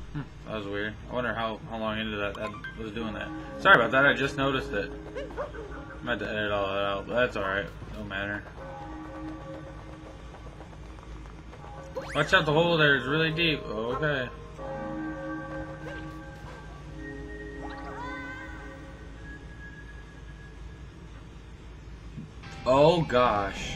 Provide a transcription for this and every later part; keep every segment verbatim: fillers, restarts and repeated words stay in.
Hmm, that was weird. I wonder how, how long into that that was doing that. Sorry about that, I just noticed it. I meant to edit all that out, but that's alright. No matter. Watch out, the hole there is really deep. Okay. Oh gosh.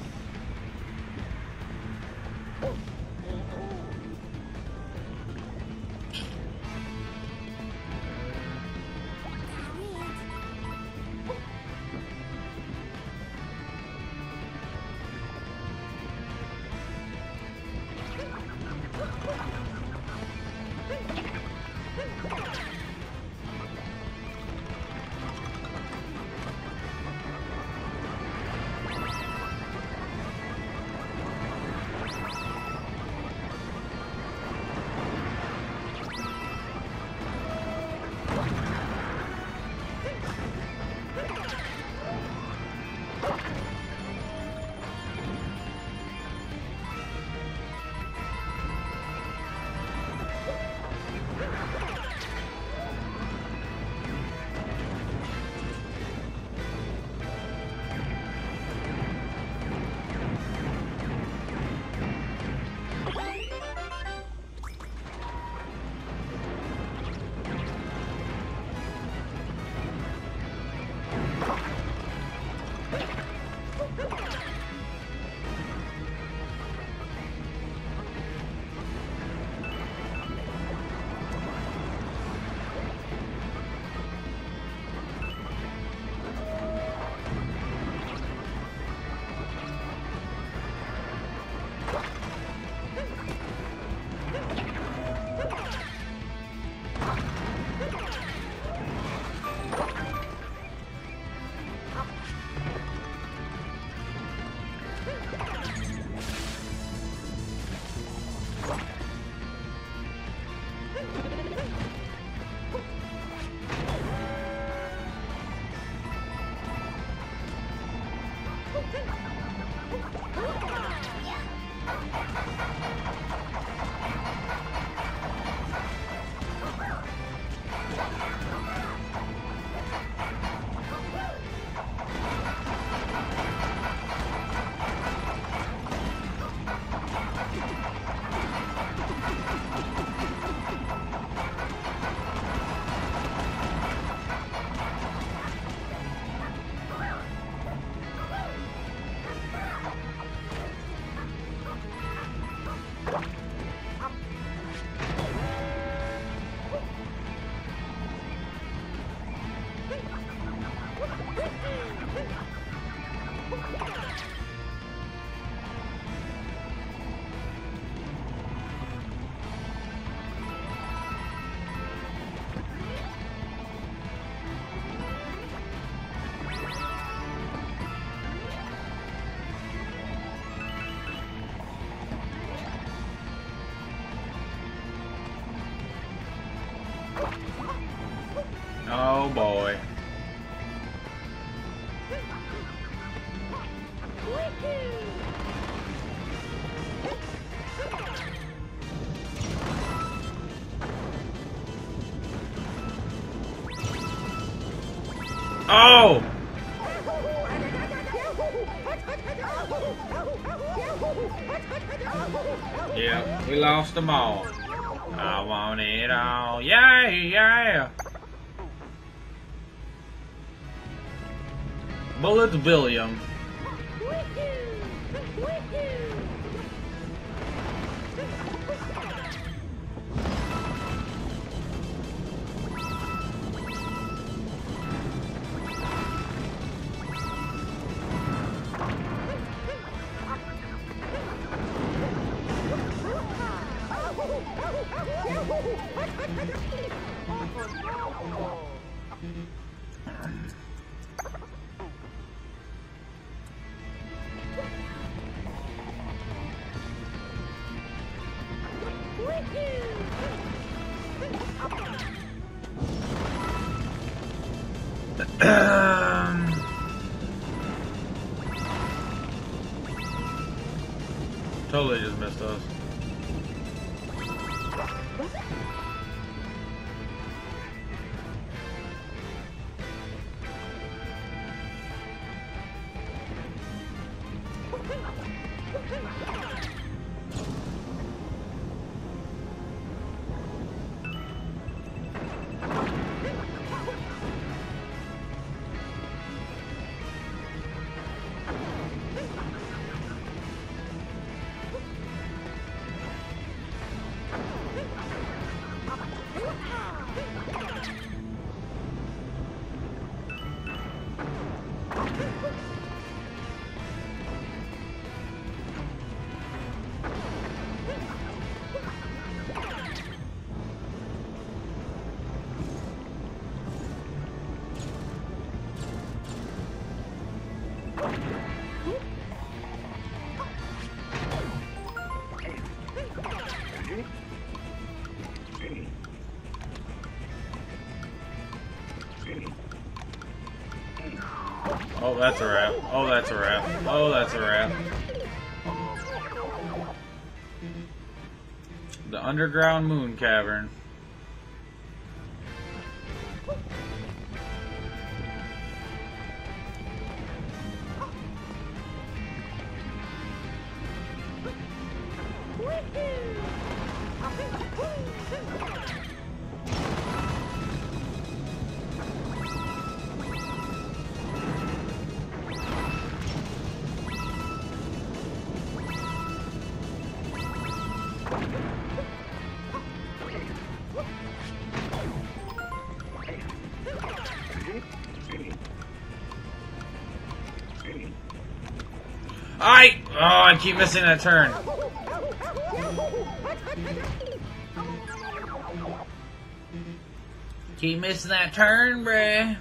Oh boy. Oh! Yeah, we lost them all. I want it all. Yeah, yeah. Bullets William. Totally just missed us. Oh, that's a wrap. Oh, that's a wrap. Oh, that's a wrap. The underground moon cavern. I oh, I keep missing that turn. Keep missing that turn, bruh.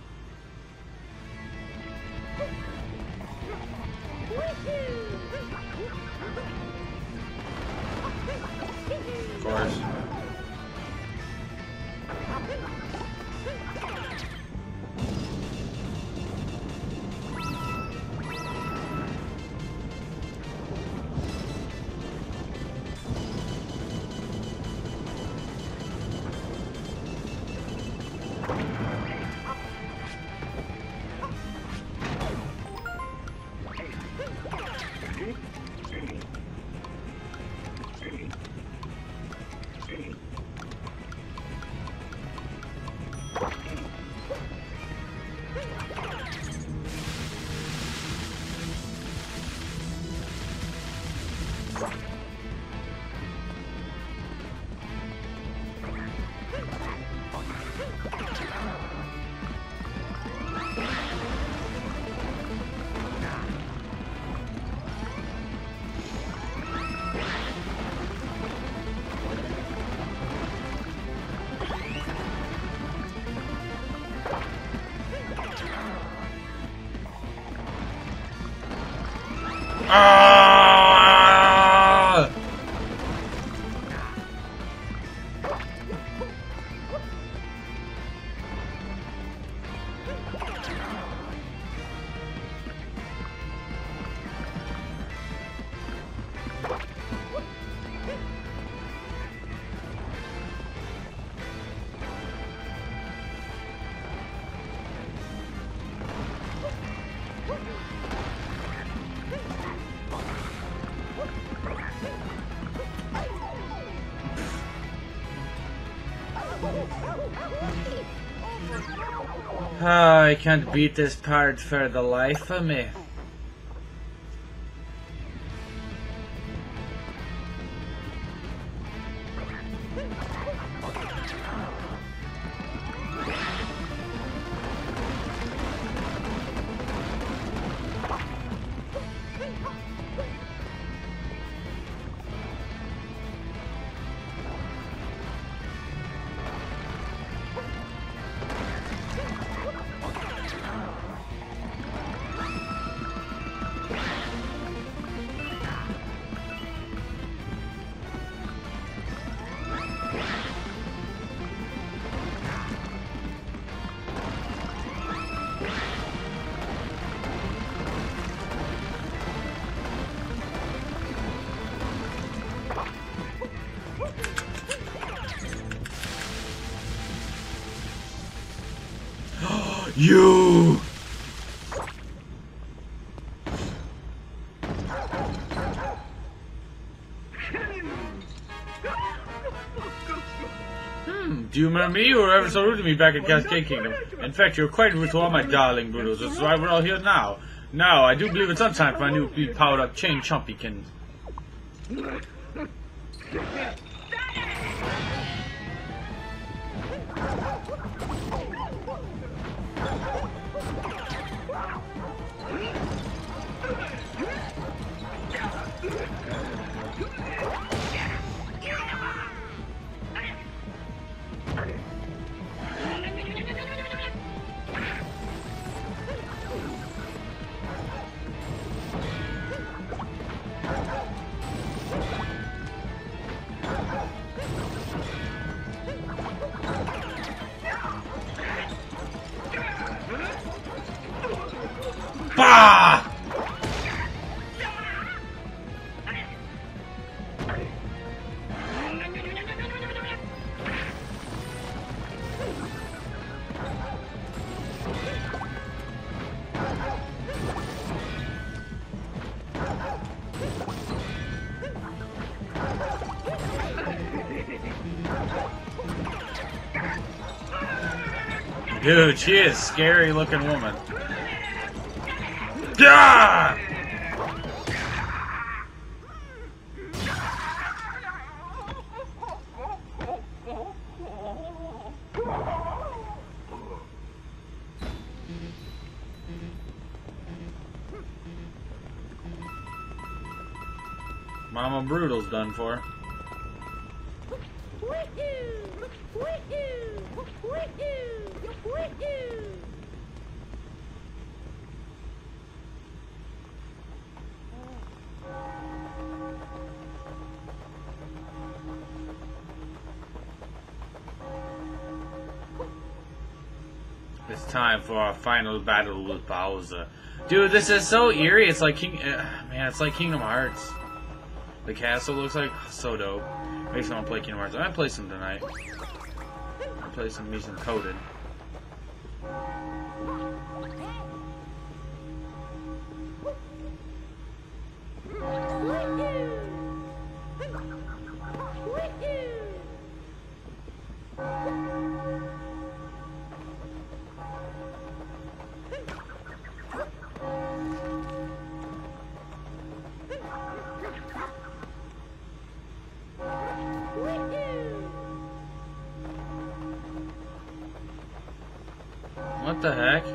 Of course. Ah! Oh, I can't beat this part for the life of me. You! Hmm, do you remember me? You were ever so rude to me back in Cascade Kingdom. In fact, you were quite rude to all my darling Brutos. That's why we're all here now. Now, I do believe it's on time for my new powered up chain chompykins. Dude, she is a scary looking woman. Yeah! Mama Brutal's done for. It's time for our final battle with Bowser. Dude, this is so eerie. It's like King... Uh, man, it's like Kingdom Hearts. The castle looks like so dope. Makes me want to play Kingdom Hearts. I'm gonna play some tonight. I'll play some me some Coded. What the heck?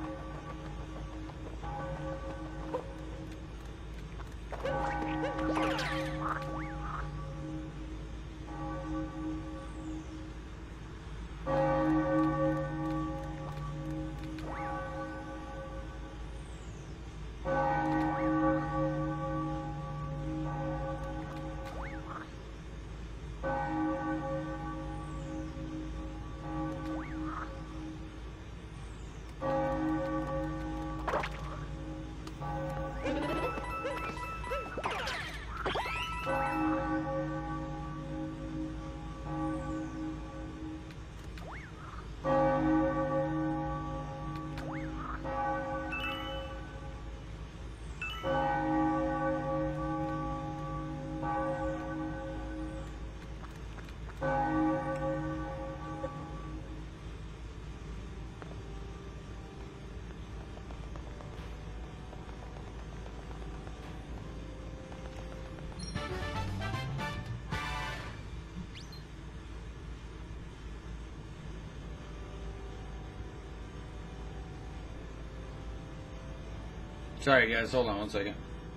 Sorry guys, hold on one second.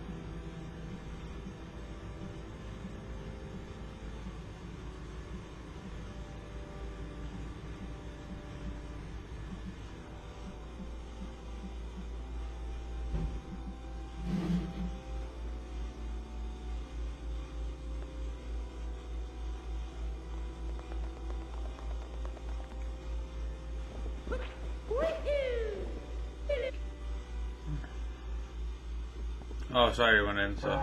Oh, sorry, it went in, so.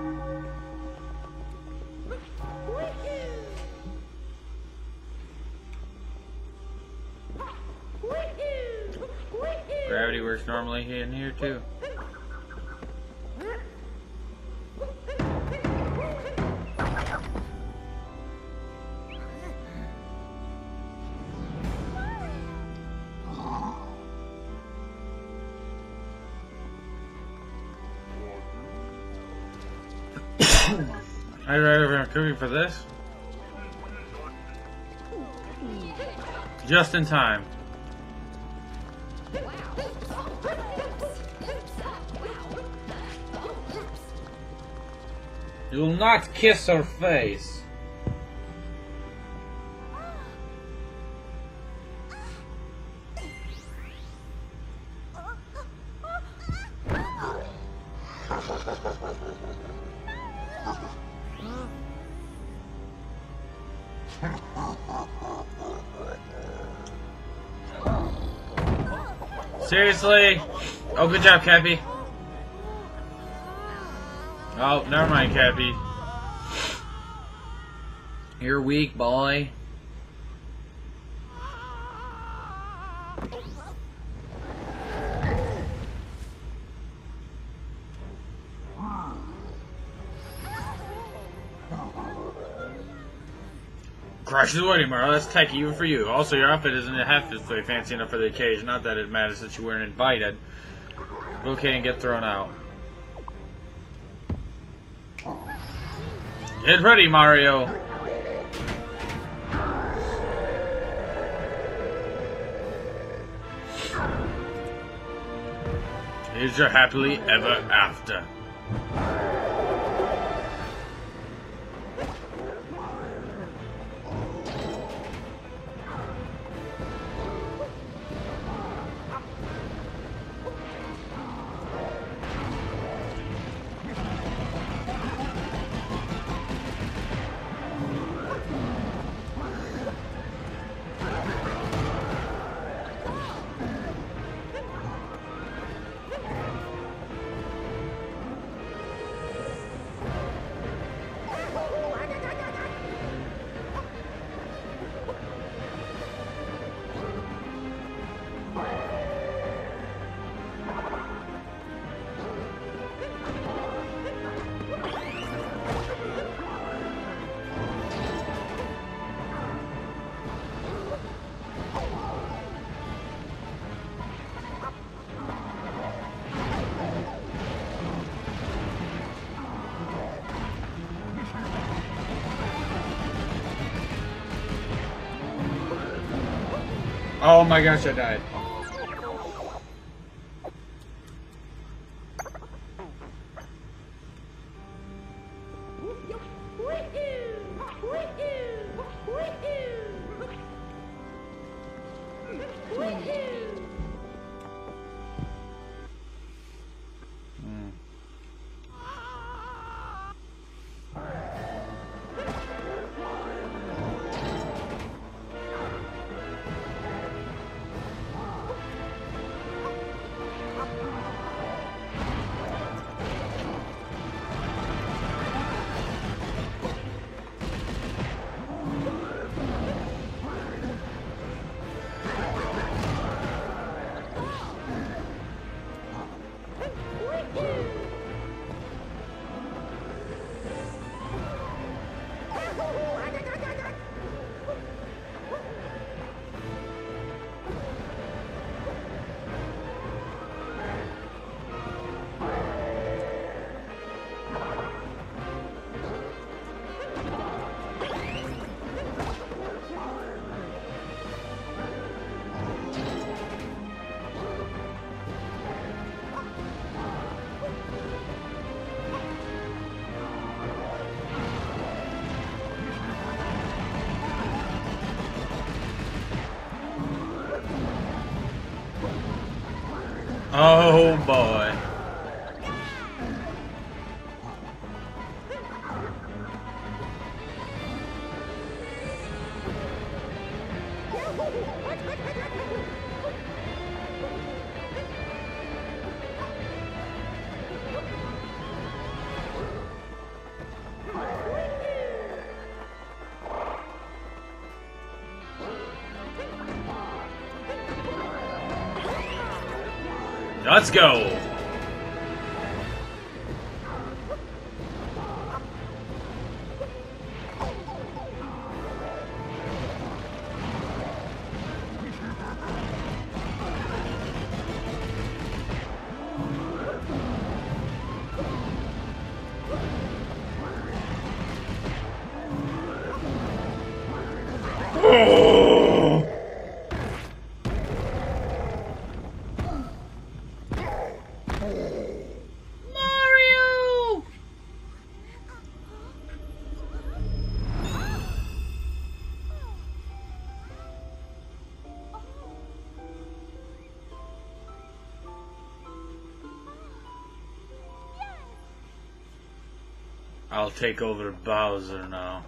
Gravity works normally in here, too. I read over a cookie for this. Just in time. You will not kiss her face. Seriously? Oh, good job, Cappy. Oh, never mind, Cappy. You're weak, boy. Crush is waiting, Mario. That's techy even for you. Also, your outfit isn't half as fancy enough for the occasion. Not that it matters that you weren't invited. Okay, and get thrown out. Get ready, Mario. Here's your happily ever after. Oh my gosh, I died. Oh boy. Let's go. Oh! Mario! I'll take over Bowser now.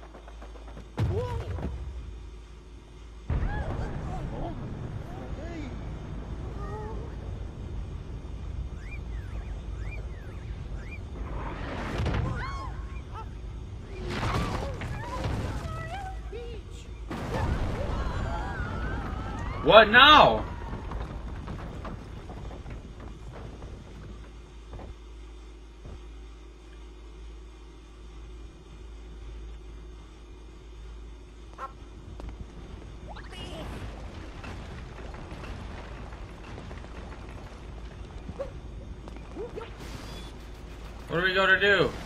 What now? What are we gonna do?